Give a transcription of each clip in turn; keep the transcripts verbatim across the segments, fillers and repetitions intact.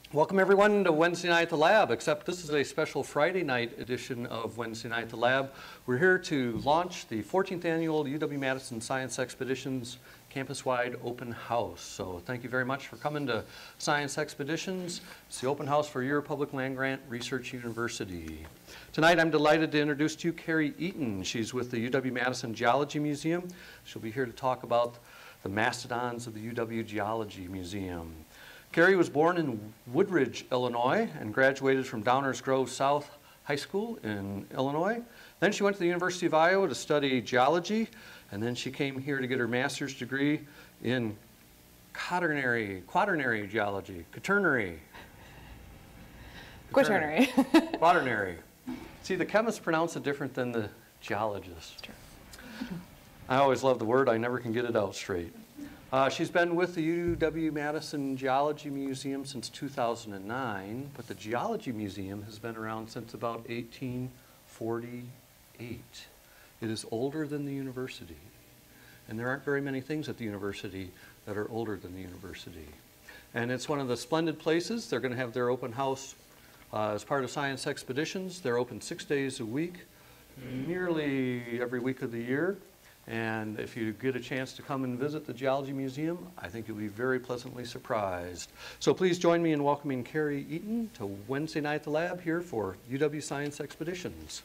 Welcome everyone to Wednesday Night at the Lab, except this is a special Friday night edition of Wednesday Night at the Lab. We're here to launch the fourteenth annual U W-Madison Science Expeditions campus-wide open house. So thank you very much for coming to Science Expeditions. It's the open house for your public land grant research university. Tonight I'm delighted to introduce to you Carrie Eaton. She's with the U W-Madison Geology Museum. She'll be here to talk about the Mastodons of the U W Geology Museum. Carrie was born in Woodridge, Illinois, and graduated from Downers Grove South High School in Illinois. Then she went to the University of Iowa to study geology, and then she came here to get her master's degree in quaternary, quaternary geology, quaternary. Quaternary. Quaternary. See, the chemists pronounce it different than the geologists. True. I always love the word, I never can get it out straight. Uh, she's been with the U W-Madison Geology Museum since two thousand nine, but the Geology Museum has been around since about eighteen forty-eight. It is older than the university, and there aren't very many things at the university that are older than the university. And it's one of the splendid places. They're going to have their open house uh, as part of Science Expeditions. They're open six days a week, nearly every week of the year. And if you get a chance to come and visit the Geology Museum, I think you'll be very pleasantly surprised. So please join me in welcoming Carrie Eaton to Wednesday Night at the Lab here for U W Science Expeditions.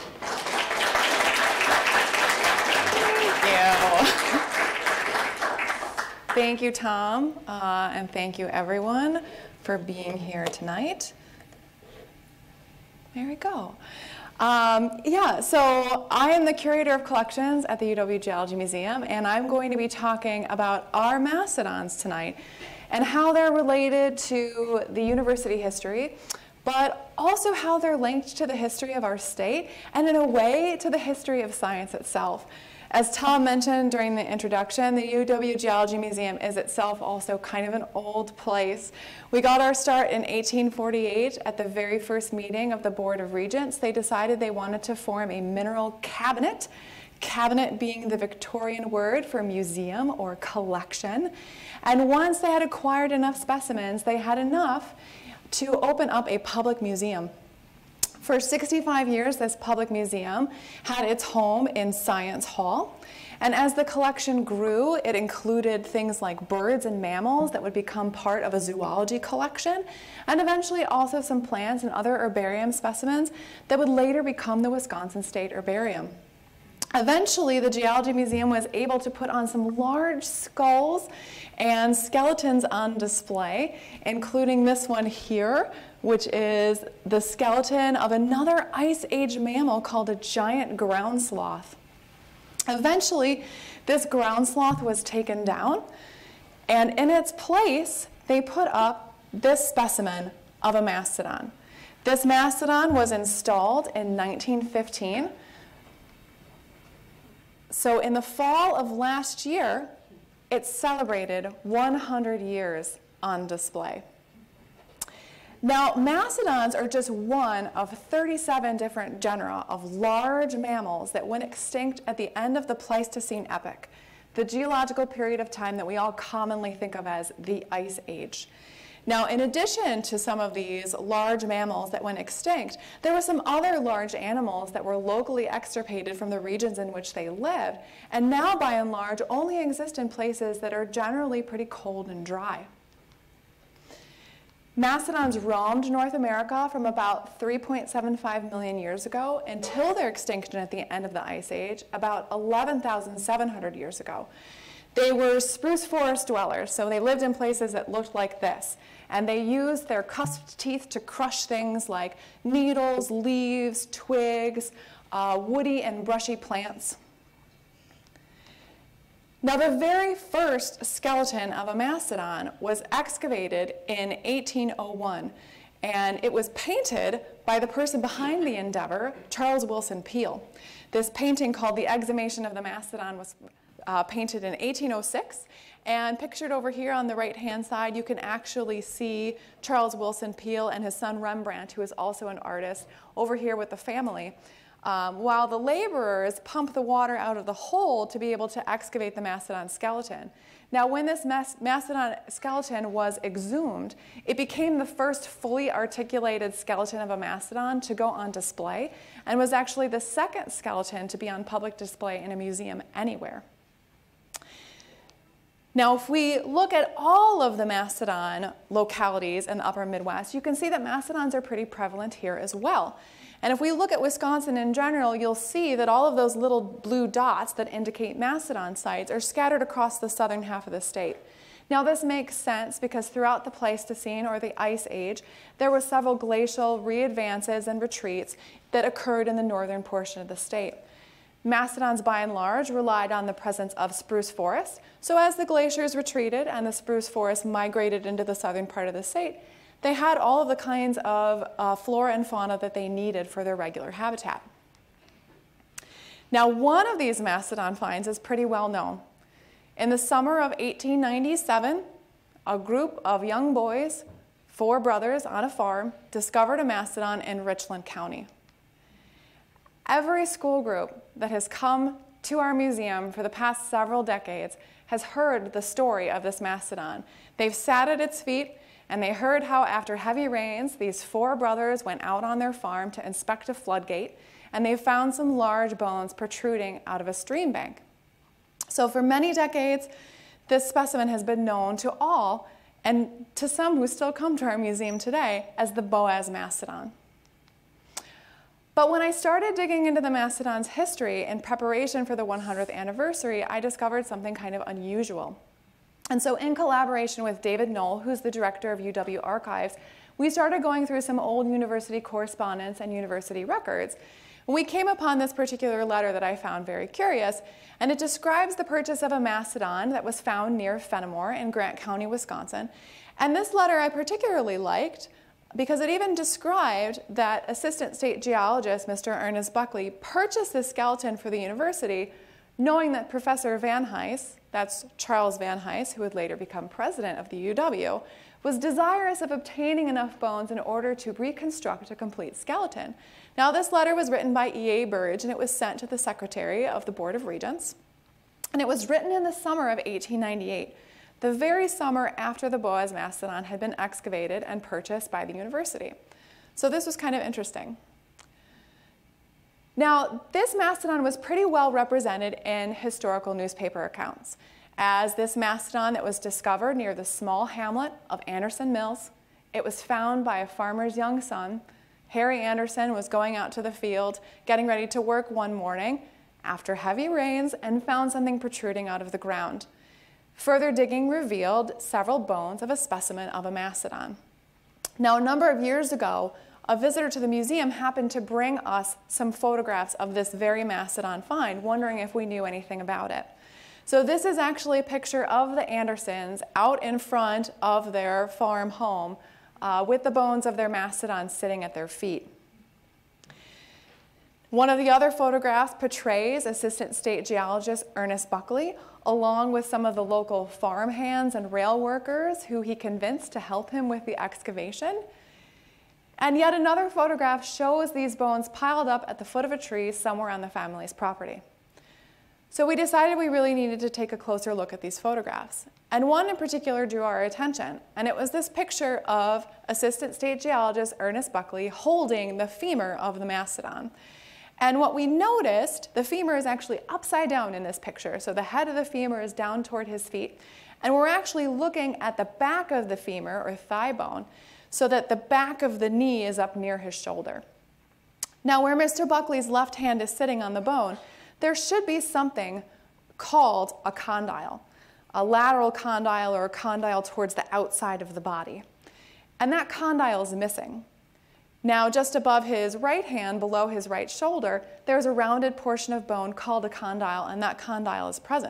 Thank you. Thank you, Tom, uh, and thank you, everyone, for being here tonight. There we go. Um, yeah, so I am the Curator of Collections at the U W Geology Museum, and I'm going to be talking about our Mastodons tonight and how they're related to the university history, but also how they're linked to the history of our state and, in a way, to the history of science itself. As Tom mentioned during the introduction, the U W Geology Museum is itself also kind of an old place. We got our start in eighteen forty-eight at the very first meeting of the Board of Regents. They decided they wanted to form a mineral cabinet, cabinet being the Victorian word for museum or collection. And once they had acquired enough specimens, they had enough to open up a public museum. For sixty-five years, this public museum had its home in Science Hall. And as the collection grew, it included things like birds and mammals that would become part of a zoology collection, and eventually also some plants and other herbarium specimens that would later become the Wisconsin State Herbarium. Eventually, the Geology Museum was able to put on some large skulls and skeletons on display, including this one here, which is the skeleton of another Ice Age mammal called a giant ground sloth. Eventually, this ground sloth was taken down, and in its place, they put up this specimen of a mastodon. This mastodon was installed in nineteen fifteen. So in the fall of last year, it celebrated one hundred years on display. Now, mastodons are just one of thirty-seven different genera of large mammals that went extinct at the end of the Pleistocene epoch, the geological period of time that we all commonly think of as the Ice Age. Now, in addition to some of these large mammals that went extinct, there were some other large animals that were locally extirpated from the regions in which they lived, and now, by and large, only exist in places that are generally pretty cold and dry. Mastodons roamed North America from about three point seven five million years ago until their extinction at the end of the Ice Age, about eleven thousand seven hundred years ago. They were spruce forest dwellers, so they lived in places that looked like this. And they used their cusped teeth to crush things like needles, leaves, twigs, uh, woody and brushy plants. Now, the very first skeleton of a mastodon was excavated in eighteen oh one, and it was painted by the person behind the endeavor, Charles Willson Peale. This painting, called The Exhumation of the Mastodon, was uh, painted in eighteen oh six, and pictured over here on the right-hand side, you can actually see Charles Willson Peale and his son Rembrandt, who is also an artist, over here with the family. Um, while the laborers pump the water out of the hole to be able to excavate the mastodon skeleton. Now, when this mastodon skeleton was exhumed, it became the first fully articulated skeleton of a mastodon to go on display, and was actually the second skeleton to be on public display in a museum anywhere. Now, if we look at all of the mastodon localities in the upper Midwest, you can see that mastodons are pretty prevalent here as well. And if we look at Wisconsin in general, you'll see that all of those little blue dots that indicate mastodon sites are scattered across the southern half of the state. Now, this makes sense because throughout the Pleistocene, or the Ice Age, there were several glacial readvances and retreats that occurred in the northern portion of the state. Mastodons, by and large, relied on the presence of spruce forest. So as the glaciers retreated and the spruce forest migrated into the southern part of the state, they had all of the kinds of uh, flora and fauna that they needed for their regular habitat. Now, one of these mastodon finds is pretty well known. In the summer of eighteen ninety-seven, a group of young boys, four brothers on a farm, discovered a mastodon in Richland County. Every school group that has come to our museum for the past several decades has heard the story of this mastodon. They've sat at its feet, and they heard how after heavy rains, these four brothers went out on their farm to inspect a floodgate, and they found some large bones protruding out of a stream bank. So for many decades, this specimen has been known to all, and to some who still come to our museum today, as the Boaz mastodon. But when I started digging into the mastodon's history in preparation for the one hundredth anniversary, I discovered something kind of unusual. And so in collaboration with David Knoll, who's the director of U W Archives, we started going through some old university correspondence and university records. And we came upon this particular letter that I found very curious, and it describes the purchase of a mastodon that was found near Fenimore in Grant County, Wisconsin. And this letter I particularly liked because it even described that Assistant State Geologist, Mister Ernest Buckley, purchased this skeleton for the university, knowing that Professor Van Hise, that's Charles Van Hise, who would later become president of the U W, was desirous of obtaining enough bones in order to reconstruct a complete skeleton. Now, this letter was written by E A Burge, and it was sent to the Secretary of the Board of Regents. And it was written in the summer of eighteen ninety-eight, the very summer after the Boaz mastodon had been excavated and purchased by the university. So this was kind of interesting. Now, this mastodon was pretty well represented in historical newspaper accounts, as this mastodon that was discovered near the small hamlet of Anderson Mills. It was found by a farmer's young son. Harry Anderson was going out to the field, getting ready to work one morning after heavy rains, and found something protruding out of the ground. Further digging revealed several bones of a specimen of a mastodon. Now, a number of years ago, a visitor to the museum happened to bring us some photographs of this very mastodon find, wondering if we knew anything about it. So this is actually a picture of the Andersons out in front of their farm home uh, with the bones of their mastodon sitting at their feet. One of the other photographs portrays Assistant State Geologist Ernest Buckley, along with some of the local farm hands and rail workers who he convinced to help him with the excavation. And yet another photograph shows these bones piled up at the foot of a tree somewhere on the family's property. So we decided we really needed to take a closer look at these photographs. And one in particular drew our attention, and it was this picture of Assistant State Geologist Ernest Buckley holding the femur of the mastodon. And what we noticed, the femur is actually upside down in this picture. So the head of the femur is down toward his feet. And we're actually looking at the back of the femur, or thigh bone, so that the back of the knee is up near his shoulder. Now, where Mister Buckley's left hand is sitting on the bone, there should be something called a condyle, a lateral condyle or a condyle towards the outside of the body. And that condyle is missing. Now, just above his right hand, below his right shoulder, there's a rounded portion of bone called a condyle, and that condyle is present.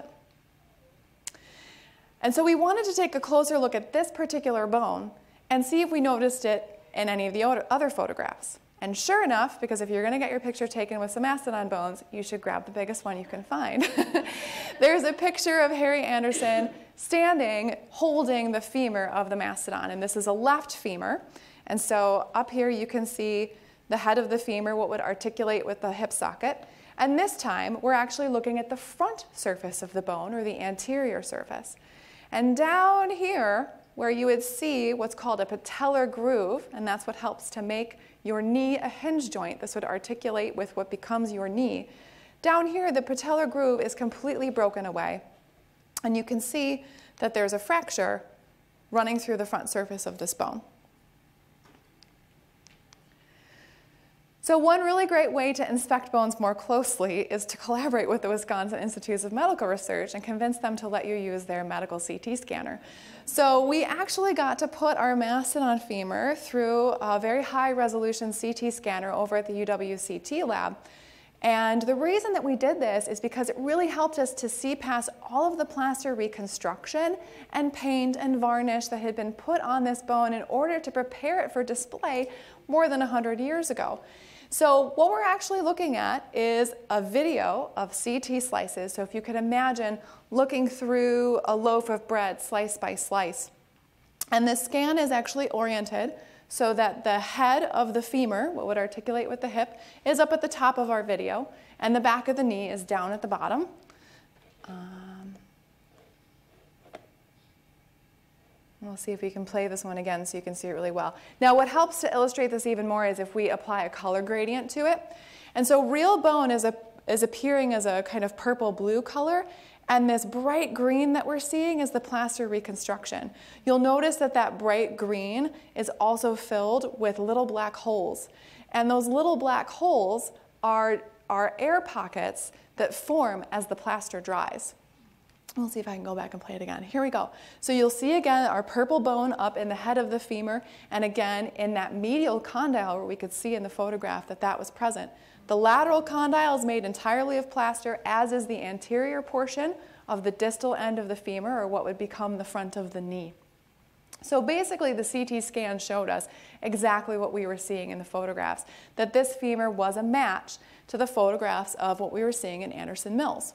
And so we wanted to take a closer look at this particular bone and see if we noticed it in any of the other photographs. And sure enough, because if you're going to get your picture taken with some mastodon bones, you should grab the biggest one you can find. There's a picture of Harry Anderson standing, holding the femur of the mastodon, and this is a left femur. And so up here you can see the head of the femur, what would articulate with the hip socket. And this time we're actually looking at the front surface of the bone, or the anterior surface. And down here, where you would see what's called a patellar groove, and that's what helps to make your knee a hinge joint. This would articulate with what becomes your knee. Down here, the patellar groove is completely broken away. And you can see that there's a fracture running through the front surface of this bone. So one really great way to inspect bones more closely is to collaborate with the Wisconsin Institutes of Medical Research and convince them to let you use their medical C T scanner. So we actually got to put our mastodon femur through a very high resolution C T scanner over at the U W C T lab. And the reason that we did this is because it really helped us to see past all of the plaster reconstruction and paint and varnish that had been put on this bone in order to prepare it for display more than one hundred years ago. So what we're actually looking at is a video of C T slices. So if you could imagine looking through a loaf of bread slice by slice. And the scan is actually oriented so that the head of the femur, what would articulate with the hip, is up at the top of our video, and the back of the knee is down at the bottom. Um, we'll see if we can play this one again so you can see it really well. Now what helps to illustrate this even more is if we apply a color gradient to it. And so real bone is, a, is appearing as a kind of purple-blue color, and this bright green that we're seeing is the plaster reconstruction. You'll notice that that bright green is also filled with little black holes. And those little black holes are, are air pockets that form as the plaster dries. We'll see if I can go back and play it again. Here we go. So you'll see again our purple bone up in the head of the femur, and again in that medial condyle where we could see in the photograph that that was present. The lateral condyle is made entirely of plaster, as is the anterior portion of the distal end of the femur, or what would become the front of the knee. So basically the C T scan showed us exactly what we were seeing in the photographs, that this femur was a match to the photographs of what we were seeing in Anderson Mills.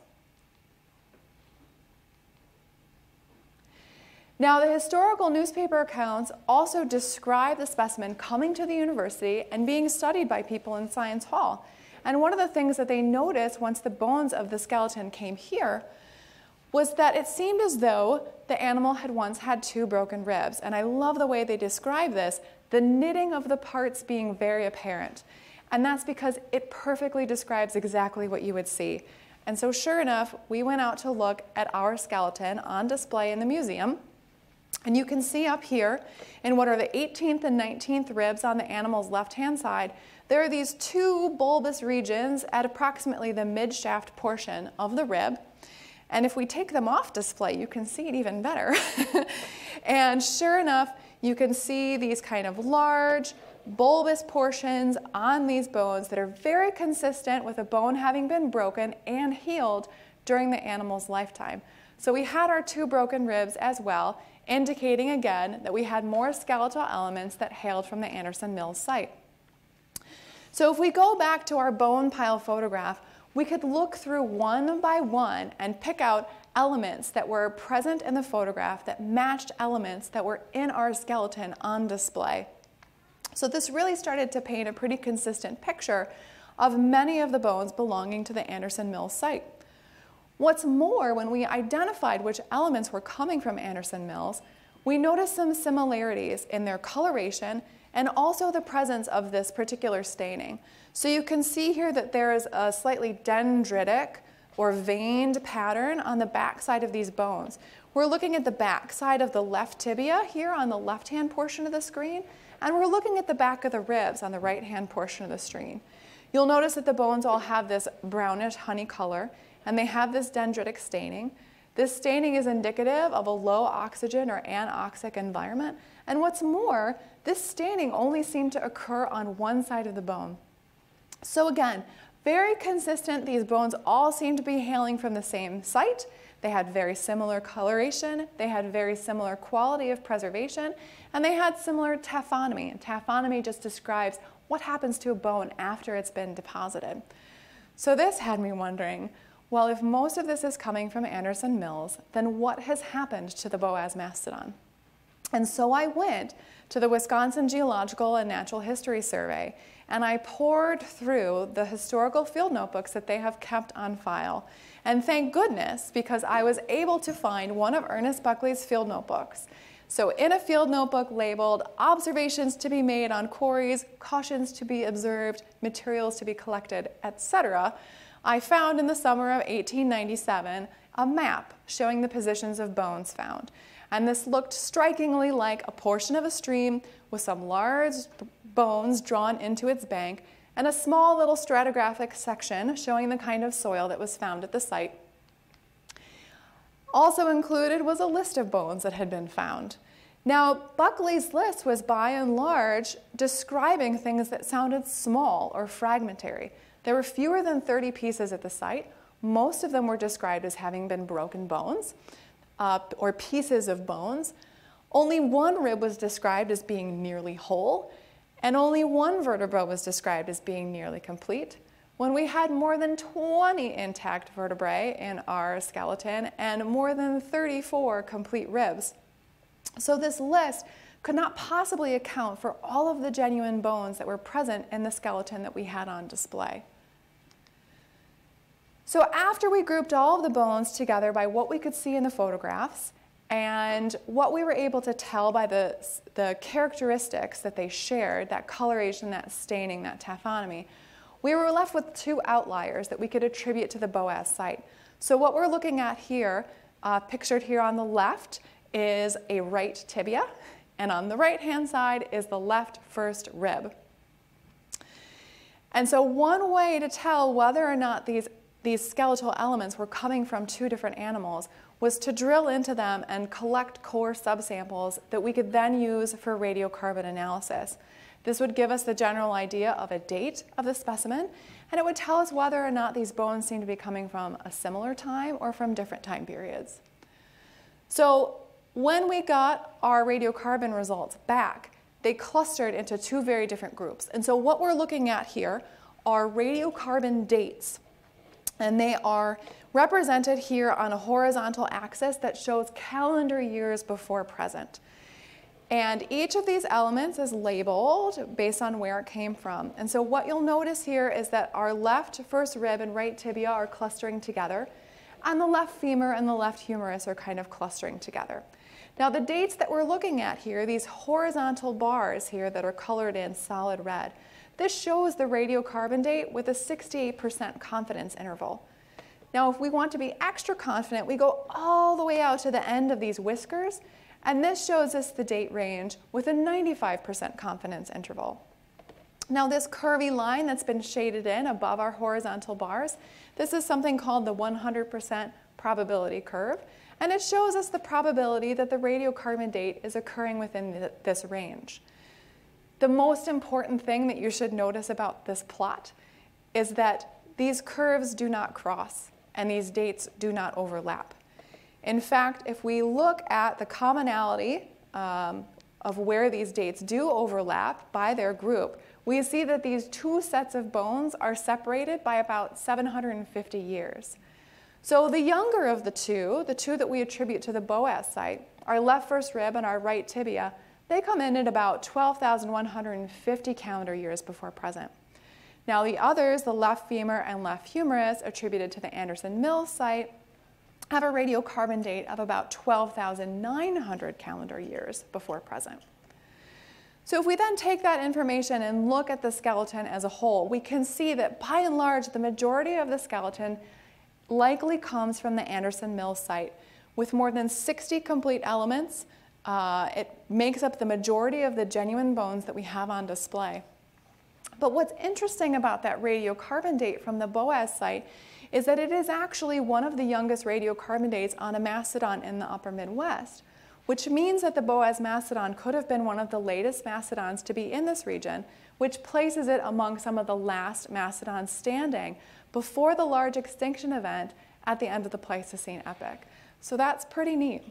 Now, the historical newspaper accounts also describe the specimen coming to the university and being studied by people in Science Hall. And one of the things that they noticed once the bones of the skeleton came here was that it seemed as though the animal had once had two broken ribs. And I love the way they describe this, the knitting of the parts being very apparent. And that's because it perfectly describes exactly what you would see. And so sure enough, we went out to look at our skeleton on display in the museum. And you can see up here in what are the eighteenth and nineteenth ribs on the animal's left-hand side, there are these two bulbous regions at approximately the mid-shaft portion of the rib. And if we take them off display, you can see it even better. And sure enough, you can see these kind of large, bulbous portions on these bones that are very consistent with a bone having been broken and healed during the animal's lifetime. So we had our two broken ribs as well, indicating again that we had more skeletal elements that hailed from the Anderson Mills site. So if we go back to our bone pile photograph, we could look through one by one and pick out elements that were present in the photograph that matched elements that were in our skeleton on display. So this really started to paint a pretty consistent picture of many of the bones belonging to the Anderson Mills site. What's more, when we identified which elements were coming from Anderson Mills, we noticed some similarities in their coloration and also the presence of this particular staining. So you can see here that there is a slightly dendritic or veined pattern on the back side of these bones. We're looking at the back side of the left tibia here on the left-hand portion of the screen, and we're looking at the back of the ribs on the right-hand portion of the screen. You'll notice that the bones all have this brownish honey color, and they have this dendritic staining. This staining is indicative of a low oxygen or anoxic environment, and what's more, this staining only seemed to occur on one side of the bone. So again, very consistent, these bones all seem to be hailing from the same site. They had very similar coloration, they had very similar quality of preservation, and they had similar taphonomy. And taphonomy just describes what happens to a bone after it's been deposited. So this had me wondering, well, if most of this is coming from Anderson Mills, then what has happened to the Boaz mastodon? And so I went to the Wisconsin Geological and Natural History Survey, and I poured through the historical field notebooks that they have kept on file. And thank goodness, because I was able to find one of Ernest Buckley's field notebooks. So in a field notebook labeled observations to be made on quarries, cautions to be observed, materials to be collected, et cetera, I found in the summer of eighteen ninety-seven a map showing the positions of bones found. And this looked strikingly like a portion of a stream with some large bones drawn into its bank and a small little stratigraphic section showing the kind of soil that was found at the site. Also included was a list of bones that had been found. Now, Buckley's list was by and large describing things that sounded small or fragmentary. There were fewer than thirty pieces at the site. Most of them were described as having been broken bones uh, or pieces of bones. Only one rib was described as being nearly whole, and only one vertebra was described as being nearly complete, when we had more than twenty intact vertebrae in our skeleton and more than thirty-four complete ribs. So this list could not possibly account for all of the genuine bones that were present in the skeleton that we had on display. So after we grouped all of the bones together by what we could see in the photographs and what we were able to tell by the, the characteristics that they shared, that coloration, that staining, that taphonomy, we were left with two outliers that we could attribute to the Boaz site. So what we're looking at here, uh, pictured here on the left, is a right tibia, and on the right-hand side is the left first rib. And so one way to tell whether or not these, these skeletal elements were coming from two different animals was to drill into them and collect core subsamples that we could then use for radiocarbon analysis. This would give us the general idea of a date of the specimen, and it would tell us whether or not these bones seem to be coming from a similar time or from different time periods. So when we got our radiocarbon results back, they clustered into two very different groups. And so what we're looking at here are radiocarbon dates, and they are represented here on a horizontal axis that shows calendar years before present. And each of these elements is labeled based on where it came from. And so what you'll notice here is that our left first rib and right tibia are clustering together, and the left femur and the left humerus are kind of clustering together. Now the dates that we're looking at here, these horizontal bars here that are colored in solid red, this shows the radiocarbon date with a sixty-eight percent confidence interval. Now if we want to be extra confident, we go all the way out to the end of these whiskers, and this shows us the date range with a ninety-five percent confidence interval. Now this curvy line that's been shaded in above our horizontal bars, this is something called the one hundred percent probability curve, and it shows us the probability that the radiocarbon date is occurring within the, this range. The most important thing that you should notice about this plot is that these curves do not cross and these dates do not overlap. In fact, if we look at the commonality um, of where these dates do overlap by their group, we see that these two sets of bones are separated by about seven hundred fifty years. So the younger of the two, the two that we attribute to the Boaz site, our left first rib and our right tibia, they come in at about twelve thousand one hundred fifty calendar years before present. Now the others, the left femur and left humerus, attributed to the Anderson Mills site, have a radiocarbon date of about twelve thousand nine hundred calendar years before present. So if we then take that information and look at the skeleton as a whole, we can see that by and large, the majority of the skeleton likely comes from the Anderson Mills site. With more than sixty complete elements, uh, it makes up the majority of the genuine bones that we have on display. But what's interesting about that radiocarbon date from the Boaz site is that it is actually one of the youngest radiocarbon dates on a mastodon in the upper Midwest, which means that the Boaz mastodon could have been one of the latest mastodons to be in this region, which places it among some of the last mastodons standing before the large extinction event at the end of the Pleistocene epoch. So that's pretty neat.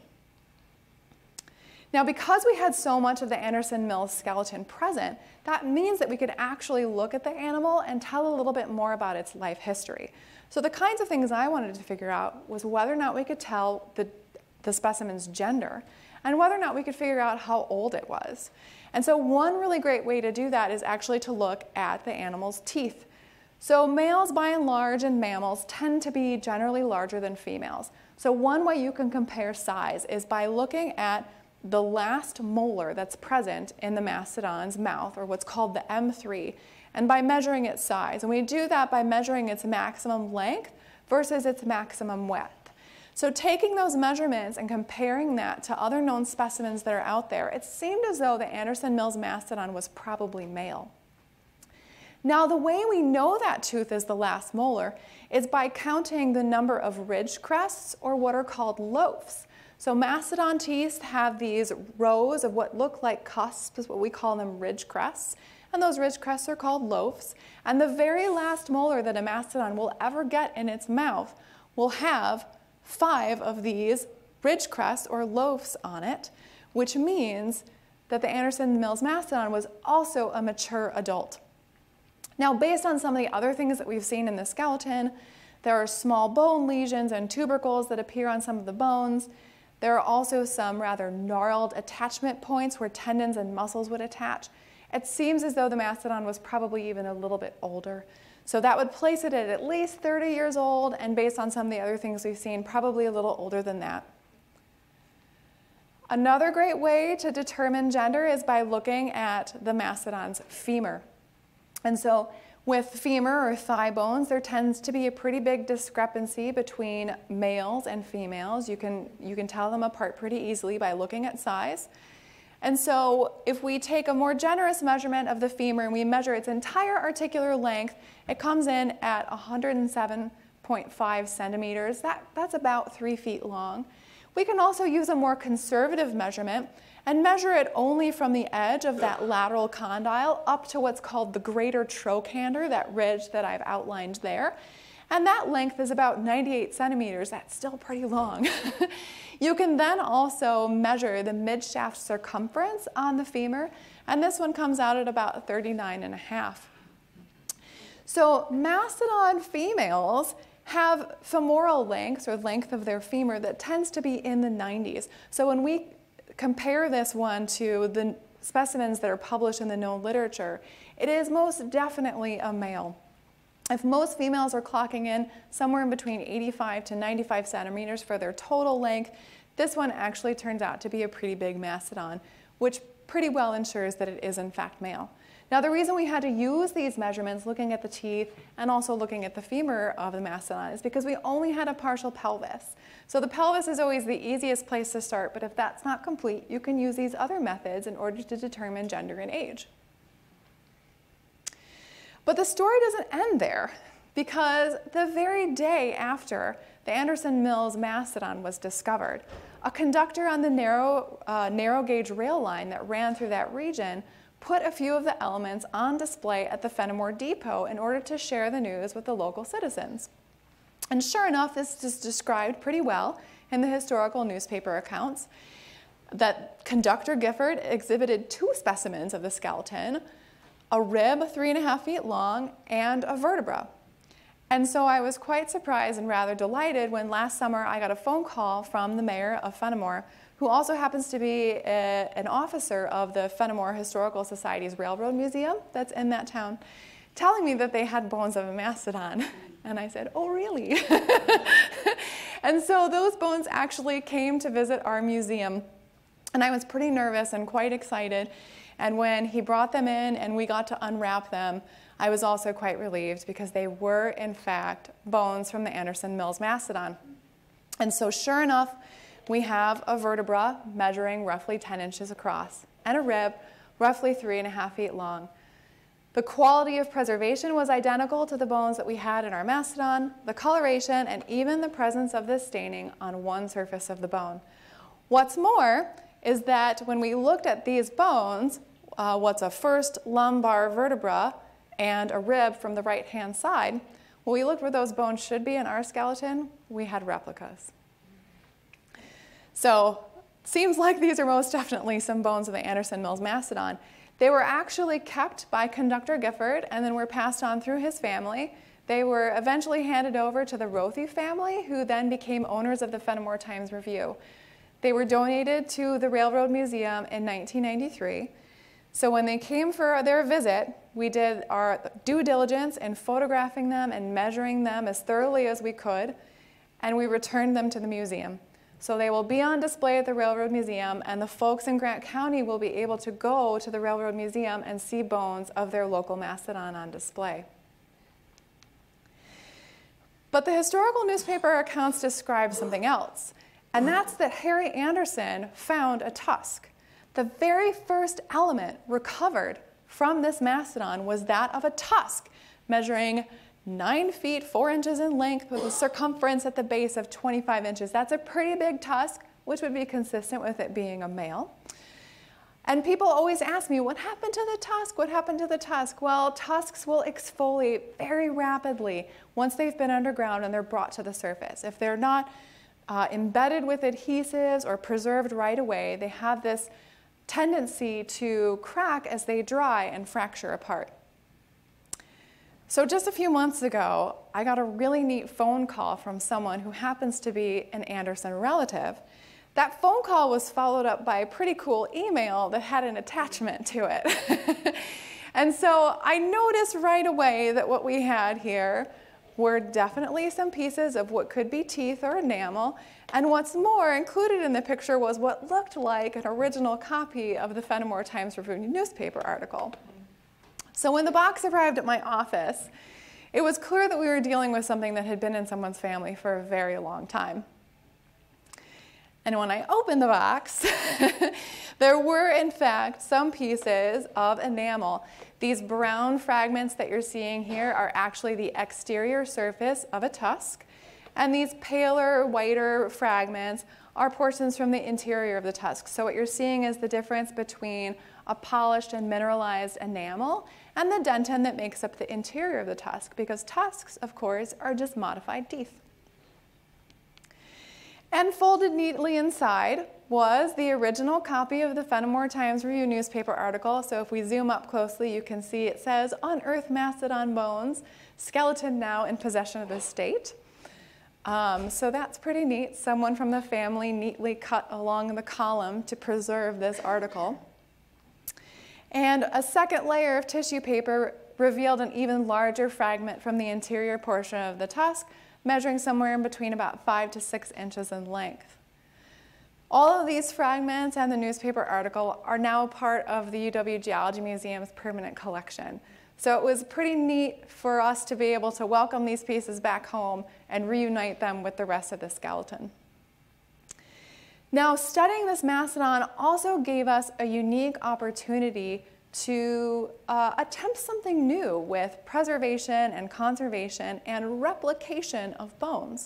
Now, because we had so much of the Anderson Mills skeleton present, that means that we could actually look at the animal and tell a little bit more about its life history. So the kinds of things I wanted to figure out was whether or not we could tell the, the specimen's gender, and whether or not we could figure out how old it was. And so one really great way to do that is actually to look at the animal's teeth. So males, by and large, in mammals tend to be generally larger than females. So one way you can compare size is by looking at the last molar that's present in the mastodon's mouth, or what's called the M three, and by measuring its size. And we do that by measuring its maximum length versus its maximum width. So taking those measurements and comparing that to other known specimens that are out there, it seemed as though the Anderson-Mills mastodon was probably male. Now, the way we know that tooth is the last molar is by counting the number of ridge crests, or what are called lophs. So mastodon teeth have these rows of what look like cusps, is what we call them ridge crests, and those ridge crests are called lophs. And the very last molar that a mastodon will ever get in its mouth will have five of these ridge crests, or lophs, on it, which means that the Anderson-Mills mastodon was also a mature adult. Now, based on some of the other things that we've seen in the skeleton, there are small bone lesions and tubercles that appear on some of the bones. There are also some rather gnarled attachment points where tendons and muscles would attach. It seems as though the mastodon was probably even a little bit older. So that would place it at at least thirty years old, and based on some of the other things we've seen, probably a little older than that. Another great way to determine gender is by looking at the mastodon's femur. And so with femur or thigh bones, there tends to be a pretty big discrepancy between males and females. You can, you can tell them apart pretty easily by looking at size. And so if we take a more generous measurement of the femur and we measure its entire articular length, it comes in at one hundred seven point five centimeters. That, that's about three feet long. We can also use a more conservative measurement and measure it only from the edge of that lateral condyle up to what's called the greater trochanter, that ridge that I've outlined there. And that length is about ninety-eight centimeters. That's still pretty long. You can then also measure the midshaft circumference on the femur, and this one comes out at about thirty-nine and a half. So mastodon females have femoral lengths, or length of their femur, that tends to be in the nineties. So when we compare this one to the specimens that are published in the known literature, it is most definitely a male. If most females are clocking in somewhere in between eighty-five to ninety-five centimeters for their total length, this one actually turns out to be a pretty big mastodon, which pretty well ensures that it is in fact male. Now, the reason we had to use these measurements, looking at the teeth and also looking at the femur of the mastodon, is because we only had a partial pelvis. So the pelvis is always the easiest place to start, but if that's not complete, you can use these other methods in order to determine gender and age. But the story doesn't end there, because the very day after the Anderson-Mills mastodon was discovered, a conductor on the narrow, uh, narrow gauge rail line that ran through that region put a few of the elements on display at the Fenimore Depot in order to share the news with the local citizens. And sure enough, this is described pretty well in the historical newspaper accounts, that conductor Gifford exhibited two specimens of the skeleton, a rib three and a half feet long, and a vertebra. And so I was quite surprised and rather delighted when last summer I got a phone call from the mayor of Fenimore, who also happens to be a, an officer of the Fenimore Historical Society's Railroad Museum that's in that town, telling me that they had bones of a mastodon. And I said, oh, really? And so those bones actually came to visit our museum. And I was pretty nervous and quite excited. And when he brought them in and we got to unwrap them, I was also quite relieved, because they were, in fact, bones from the Anderson-Mills mastodon. And so sure enough, we have a vertebra measuring roughly ten inches across, and a rib roughly three and a half feet long. The quality of preservation was identical to the bones that we had in our mastodon, the coloration, and even the presence of this staining on one surface of the bone. What's more is that when we looked at these bones, uh, what's a first lumbar vertebra and a rib from the right-hand side, when we looked where those bones should be in our skeleton, we had replicas. So seems like these are most definitely some bones of the Anderson-Mills mastodon. They were actually kept by conductor Gifford and then were passed on through his family. They were eventually handed over to the Rothe family, who then became owners of the Fenimore Times-Review. They were donated to the Railroad Museum in nineteen ninety-three. So when they came for their visit, we did our due diligence in photographing them and measuring them as thoroughly as we could, and we returned them to the museum. So they will be on display at the Railroad Museum, and the folks in Grant County will be able to go to the Railroad Museum and see bones of their local mastodon on display. But the historical newspaper accounts describe something else, and that's that Harry Anderson found a tusk. The very first element recovered from this mastodon was that of a tusk, measuring nine feet, four inches in length with a circumference at the base of twenty-five inches. That's a pretty big tusk, which would be consistent with it being a male. And people always ask me, what happened to the tusk? What happened to the tusk? Well, tusks will exfoliate very rapidly once they've been underground and they're brought to the surface. If they're not uh, embedded with adhesives or preserved right away, they have this tendency to crack as they dry and fracture apart. So just a few months ago, I got a really neat phone call from someone who happens to be an Anderson relative. That phone call was followed up by a pretty cool email that had an attachment to it. And so I noticed right away that what we had here were definitely some pieces of what could be teeth or enamel. And what's more, included in the picture was what looked like an original copy of the Fenimore Times-Review newspaper article. So when the box arrived at my office, it was clear that we were dealing with something that had been in someone's family for a very long time. And when I opened the box, there were, in fact, some pieces of enamel. These brown fragments that you're seeing here are actually the exterior surface of a tusk. And these paler, whiter fragments are portions from the interior of the tusk. So what you're seeing is the difference between a polished and mineralized enamel and the dentin that makes up the interior of the tusk, because tusks, of course, are just modified teeth. And folded neatly inside was the original copy of the Fenimore Times-Review newspaper article. So if we zoom up closely, you can see it says, "Unearthed mastodon bones, skeleton now in possession of the state." Um, so that's pretty neat. Someone from the family neatly cut along the column to preserve this article. And a second layer of tissue paper revealed an even larger fragment from the interior portion of the tusk, measuring somewhere in between about five to six inches in length. All of these fragments and the newspaper article are now part of the U W Geology Museum's permanent collection. So it was pretty neat for us to be able to welcome these pieces back home and reunite them with the rest of the skeleton. Now, studying this mastodon also gave us a unique opportunity to uh, attempt something new with preservation and conservation and replication of bones.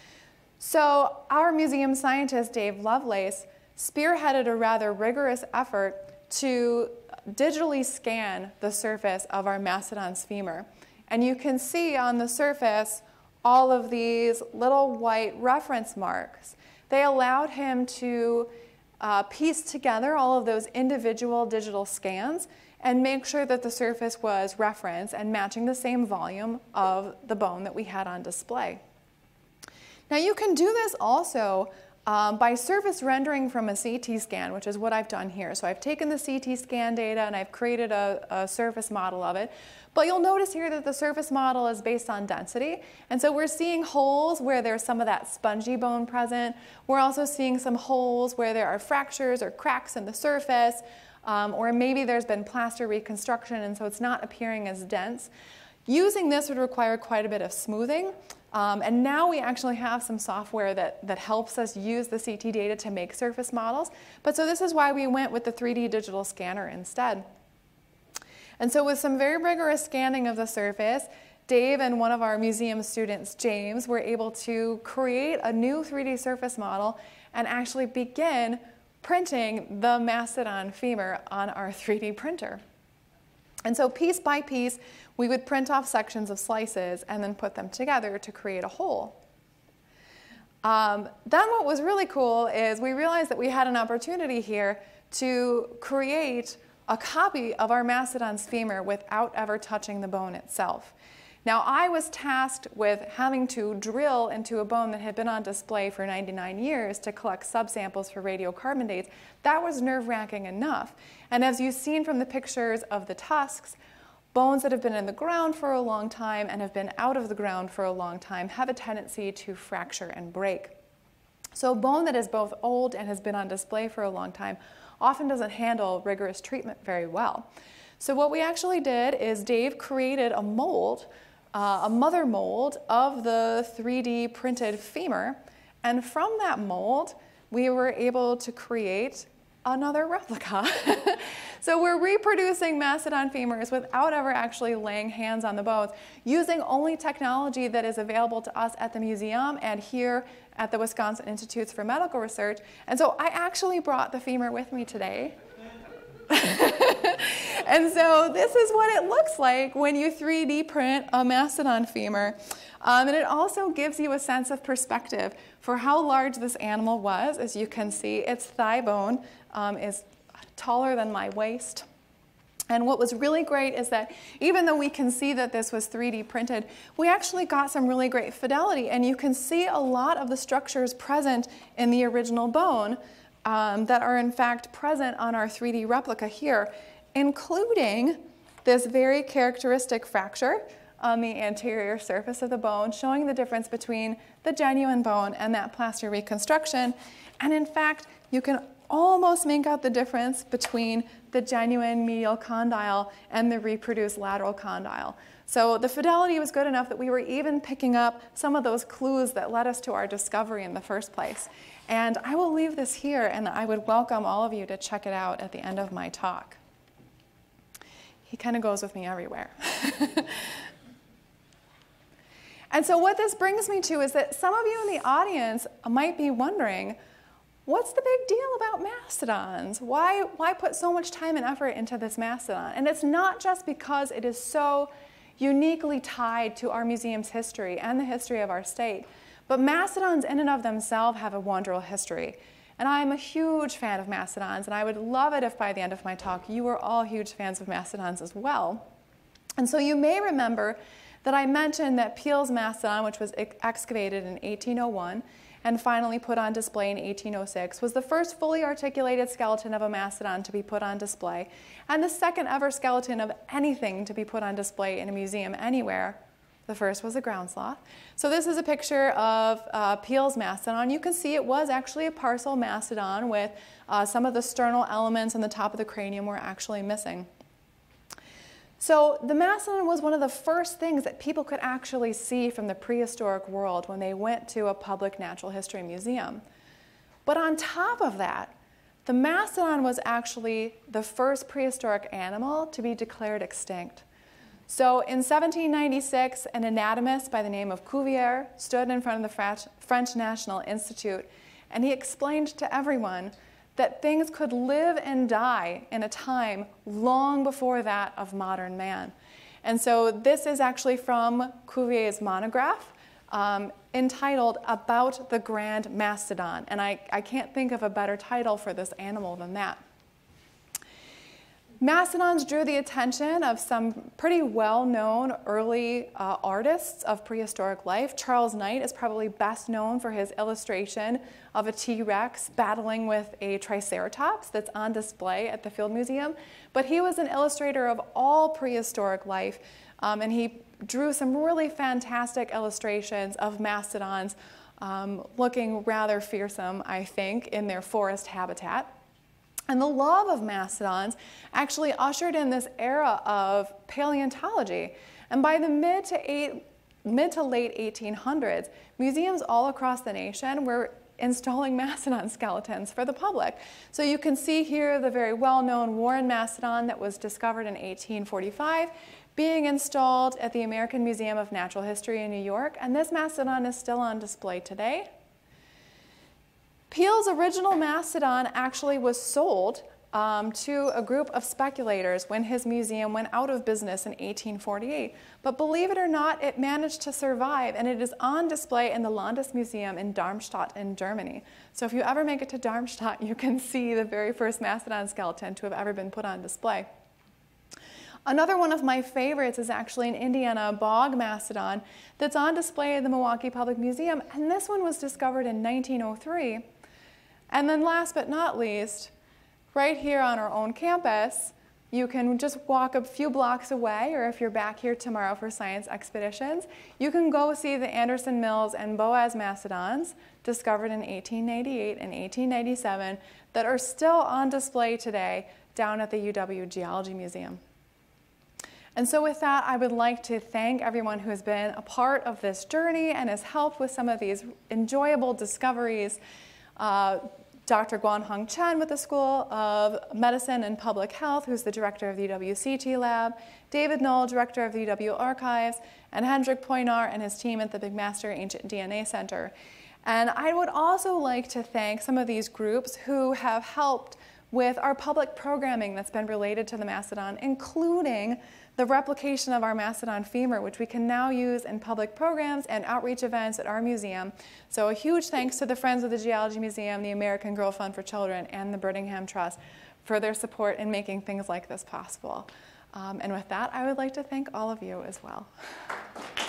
So our museum scientist, Dave Lovelace, spearheaded a rather rigorous effort to digitally scan the surface of our mastodon's femur. And you can see on the surface all of these little white reference marks. They allowed him to uh, piece together all of those individual digital scans and make sure that the surface was referenced and matching the same volume of the bone that we had on display. Now you can do this also um, by surface rendering from a C T scan, which is what I've done here. So I've taken the C T scan data and I've created a, a surface model of it. But you'll notice here that the surface model is based on density. And so we're seeing holes where there's some of that spongy bone present. We're also seeing some holes where there are fractures or cracks in the surface, um, or maybe there's been plaster reconstruction and so it's not appearing as dense. Using this would require quite a bit of smoothing. Um, and now we actually have some software that, that helps us use the C T data to make surface models. But so this is why we went with the three D digital scanner instead. And so with some very rigorous scanning of the surface, Dave and one of our museum students, James, were able to create a new three D surface model and actually begin printing the mastodon femur on our three D printer. And so piece by piece, we would print off sections of slices and then put them together to create a whole. Um, then what was really cool is we realized that we had an opportunity here to create a copy of our mastodon's femur without ever touching the bone itself. Now, I was tasked with having to drill into a bone that had been on display for ninety-nine years to collect subsamples for radiocarbon dates. That was nerve-wracking enough. And as you've seen from the pictures of the tusks, bones that have been in the ground for a long time and have been out of the ground for a long time have a tendency to fracture and break. So a bone that is both old and has been on display for a long time often doesn't handle rigorous treatment very well. So what we actually did is Dave created a mold, uh, a mother mold of the three D printed femur, and from that mold we were able to create another replica. So we're reproducing mastodon femurs without ever actually laying hands on the bones, using only technology that is available to us at the museum and here at the Wisconsin Institutes for Medical Research. And so I actually brought the femur with me today. And so this is what it looks like when you three D print a mastodon femur. Um, and it also gives you a sense of perspective for how large this animal was. As you can see, its thigh bone um, is taller than my waist. And what was really great is that even though we can see that this was three D printed, we actually got some really great fidelity. And you can see a lot of the structures present in the original bone um, that are in fact present on our three D replica here, including this very characteristic fracture on the anterior surface of the bone, showing the difference between the genuine bone and that plaster reconstruction. And in fact, you can almost make out the difference between the genuine medial condyle and the reproduced lateral condyle. So the fidelity was good enough that we were even picking up some of those clues that led us to our discovery in the first place. And I will leave this here, and I would welcome all of you to check it out at the end of my talk. He kind of goes with me everywhere. And so what this brings me to is that some of you in the audience might be wondering, what's the big deal about mastodons? Why, why put so much time and effort into this mastodon? And it's not just because it is so uniquely tied to our museum's history and the history of our state, but mastodons in and of themselves have a wonderful history. And I'm a huge fan of mastodons, and I would love it if by the end of my talk you were all huge fans of mastodons as well. And so you may remember that I mentioned that Peale's mastodon, which was excavated in eighteen oh one and finally put on display in eighteen oh six, was the first fully articulated skeleton of a mastodon to be put on display, and the second ever skeleton of anything to be put on display in a museum anywhere. The first was a ground sloth. So this is a picture of uh, Peale's mastodon. You can see it was actually a parcel mastodon with uh, some of the sternal elements on the top of the cranium were actually missing. So the mastodon was one of the first things that people could actually see from the prehistoric world when they went to a public natural history museum. But on top of that, the mastodon was actually the first prehistoric animal to be declared extinct. So in seventeen ninety-six, an anatomist by the name of Curator stood in front of the French National Institute, and he explained to everyone that things could live and die in a time long before that of modern man. And so this is actually from Cuvier's monograph um, entitled About the Grand Mastodon. And I, I can't think of a better title for this animal than that. Mastodons drew the attention of some pretty well-known early uh, artists of prehistoric life. Charles Knight is probably best known for his illustration of a T-Rex battling with a Triceratops that's on display at the Field Museum. But he was an illustrator of all prehistoric life, um, and he drew some really fantastic illustrations of mastodons um, looking rather fearsome, I think, in their forest habitat. And the love of mastodons actually ushered in this era of paleontology. And by the mid to, eight, mid to late eighteen hundreds, museums all across the nation were installing mastodon skeletons for the public. So you can see here the very well-known Warren mastodon that was discovered in eighteen forty-five being installed at the American Museum of Natural History in New York. And this mastodon is still on display today. Peale's original mastodon actually was sold um, to a group of speculators when his museum went out of business in eighteen forty-eight. But believe it or not, it managed to survive, and it is on display in the Landesmuseum in Darmstadt in Germany. So if you ever make it to Darmstadt, you can see the very first mastodon skeleton to have ever been put on display. Another one of my favorites is actually an Indiana bog mastodon that's on display at the Milwaukee Public Museum, and this one was discovered in nineteen oh three. And then last but not least, right here on our own campus, you can just walk a few blocks away, or if you're back here tomorrow for science expeditions, you can go see the Anderson Mills and Boaz mastodons, discovered in eighteen ninety-eight and eighteen ninety-seven, that are still on display today down at the U W Geology Museum. And so with that, I would like to thank everyone who has been a part of this journey and has helped with some of these enjoyable discoveries. Uh, Doctor Guanhong Chen with the School of Medicine and Public Health, who's the director of the U W C T Lab, David Knoll, director of the U W Archives, and Hendrik Poinar and his team at the McMaster Ancient D N A Center. And I would also like to thank some of these groups who have helped with our public programming that's been related to the mastodon, including the replication of our mastodon femur, which we can now use in public programs and outreach events at our museum. So a huge thanks to the Friends of the Geology Museum, the American Girl Fund for Children, and the Birmingham Trust for their support in making things like this possible. Um, and with that, I would like to thank all of you as well.